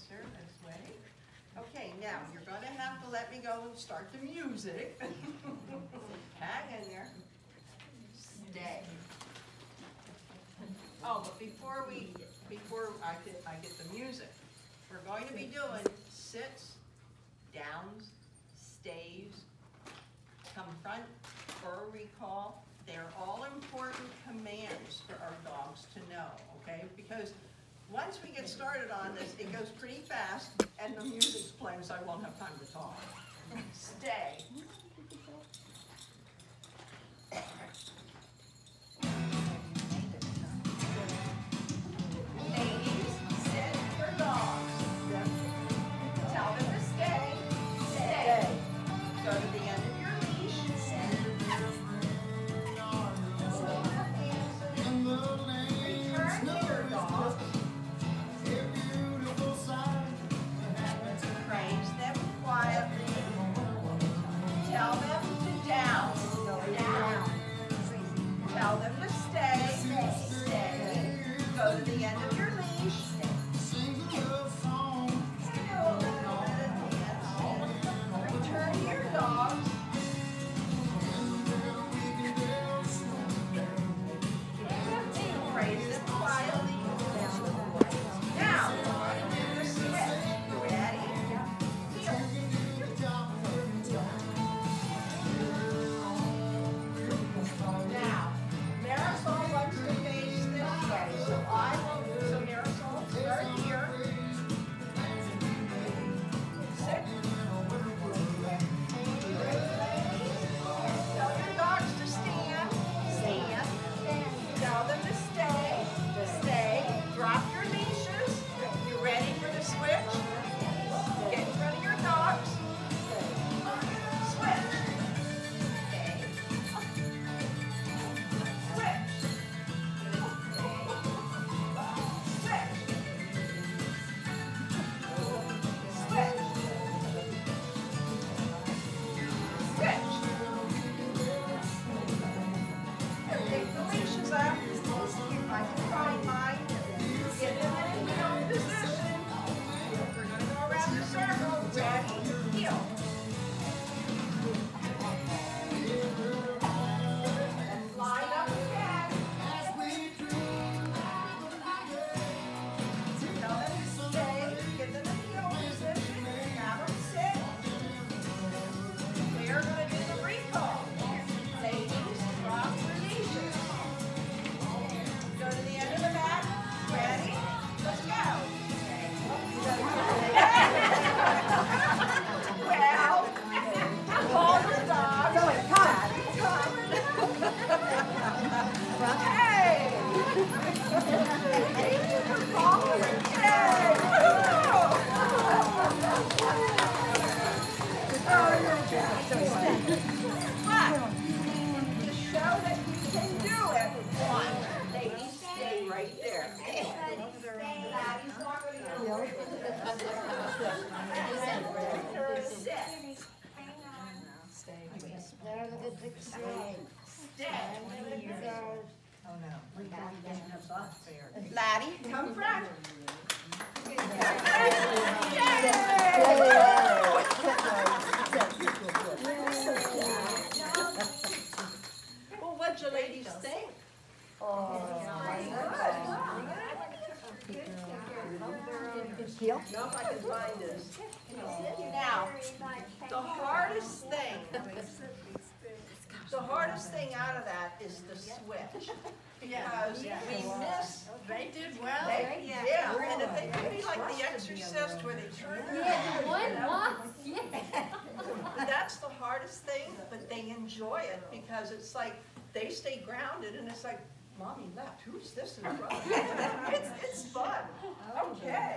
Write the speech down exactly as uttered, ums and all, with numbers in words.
closer this way. Okay, now you're going to have to let me go and start the music. Hang in there. Stay. Oh, but before we, before I get, I get the music, we're going to be doing sits, downs, stays, come front, for a recall. They're all important commands for our dogs to know, okay? Because once we get started on this, it goes pretty fast, and the music's playing, so I won't have time to talk. Stay. Ladies, sit your dogs. Tell them to stay. Stay. Go to the end of your leash. Return to your dog. Praise them quietly. Tell them to down. Down. Tell them to stay. Stay. Go to the end of your leash. Return to your dogs. Praise them quietly. Now, the switch. Ready? Now, Marisol wants to face this way, so I will, so Marisol, start here. Sit. Tell your dogs to stand. Stand. Tell them to stay. Stay. Drop your leashes. You ready for the switch? Get in front of your dogs. Switch. Okay. Switch. Switch. Switch. Switch. Take the leashes up. If I can find mine, get them in a heel position. We're going to go around the circle. Ready? Heel. And line up again. Tell them to stay. Get them in heel position. Have them sit. We are going to do the recall. Ladies, drop your leashes. Go to the end of the mat. Ready? Let's go. Well, call the dog. Come. Hey! Thank you for calling. Yay! But to show that you can do it, one, ladies, stay right there. Daddy's not going to do it. Sit. Hang on. Stay. Oh no. Laddie, come front. Well, what'd you ladies think? Oh, Heel? no, if I can find this. Now, the hardest thing, the hardest thing out of that is the switch. Because we miss. They did well. They, yeah, and if they could be like the Exorcist where they turn around. Yeah, you one know. walk. Yeah. But that's the hardest thing, but they enjoy it because it's like they stay grounded and it's like, Mommy left, who's this in front? It's, it's fun. Okay.